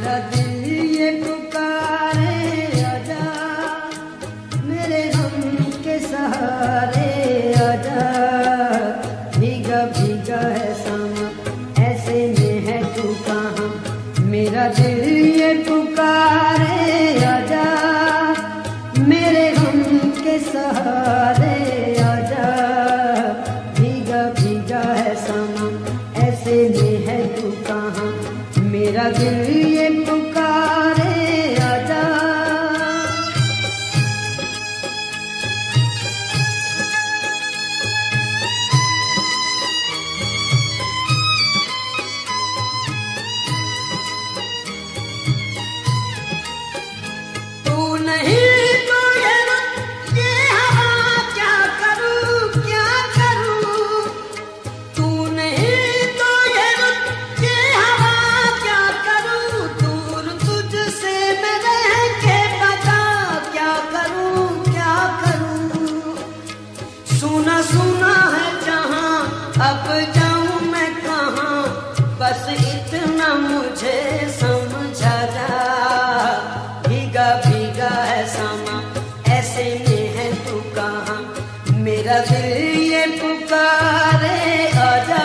मेरा दिल ये पुकारे आजा, मेरे गम के सहारे आजा। भीगा भीगा है सामा, ऐसे में है तू कहाँ। मेरा दिल ये पुकारे आजा, मेरे गम के सहारे आजा। भीगा भीगा है सामा, ऐसे में है तू कहाँ। मेरा दिल ये पुकारे आजा। तू नहीं तो ये हवा क्या करूं, क्या करूं। तू नहीं तो ये हवा क्या करूं। दूर तुझसे मैं रह के बता क्या करूं, क्या करूं। सुना सुना है जहां, अब जाऊं मैं कहां। बस इतना मुझे समझा जा। भीगा भीगा है सामा, ऐसे में है तू कहाँ। मेरा दिल ये पुकारे आजा।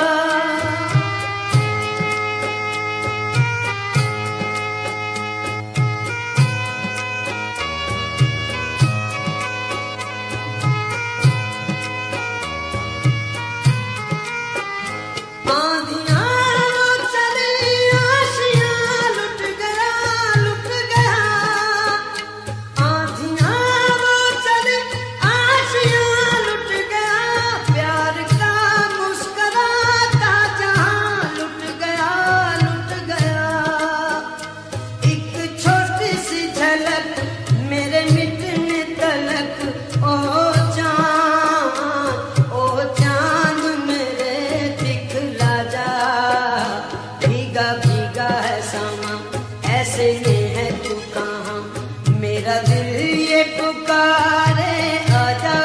ऐसे में है तू कहाँ। मेरा दिल ये पुकारे आजा।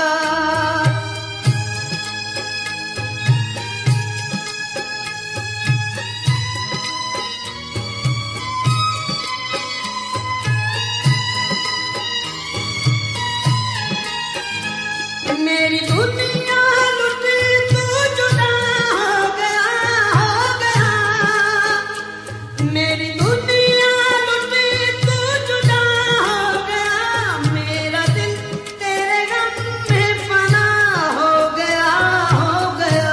मेरी दुनिया लुटी, तू जुदा हो गया, हो गया। मेरी दुनिया लुटी, तू जुदा हो गया। मेरा दिल तेरे गम में फना हो गया, हो गया।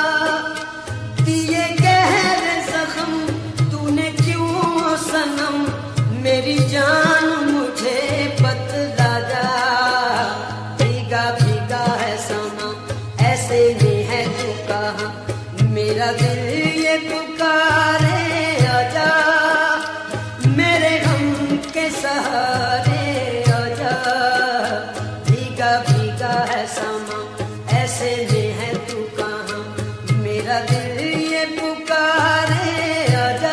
दिए गहरे जख्म तूने क्यों सनम। मेरी जान मुझे बतला जा। भीगा भीगा है सामा, ऐसे में है तू कहाँ। मेरा दिल ये पुकारे आजा, मेरे गम के सहारे आजा। भीगा भीगा है सामा, ऐसे में है तू कहाँ। मेरा दिल ये पुकारे आजा।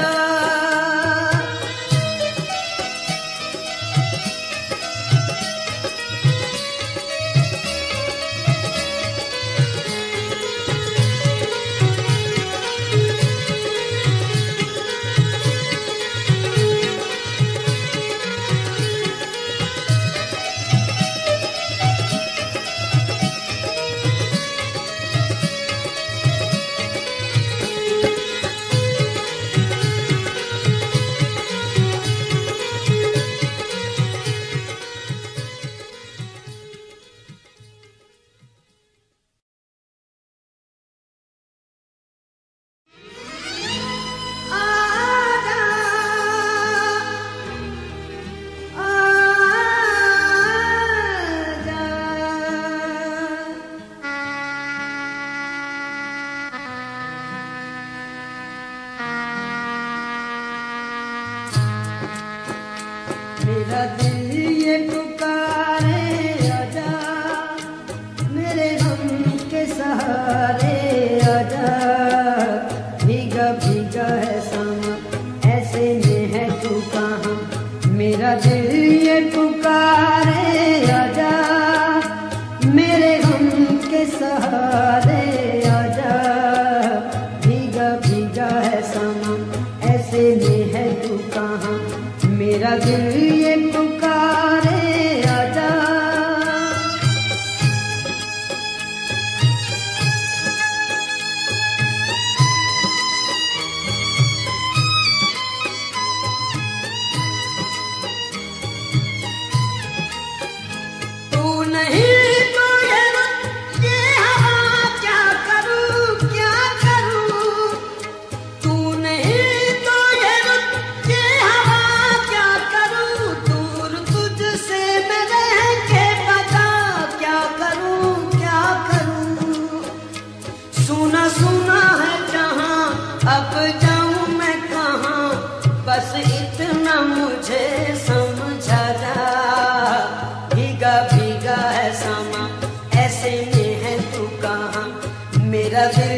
मेरा दिल ये पुकारे आजा, मेरे गम के सहारे आजा। भीगा भीगा है सामा, ऐसे में है तू कहाँ। मेरा दिल ये पुकारे आजा, मेरे गम के सहारे आजा। भीगा भीगा है सामा, ऐसे में है तू ऐसे में है तू कहाँ, मेरा दिल